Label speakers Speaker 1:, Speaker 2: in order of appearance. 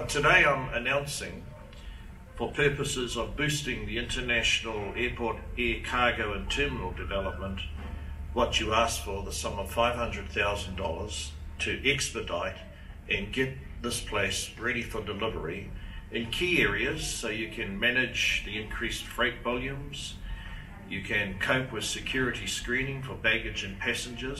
Speaker 1: Today I'm announcing, for purposes of boosting the international airport air cargo and terminal development, what you asked for, the sum of $500,000 to expedite and get this place ready for delivery in key areas so you can manage the increased freight volumes, you can cope with security screening for baggage and passengers,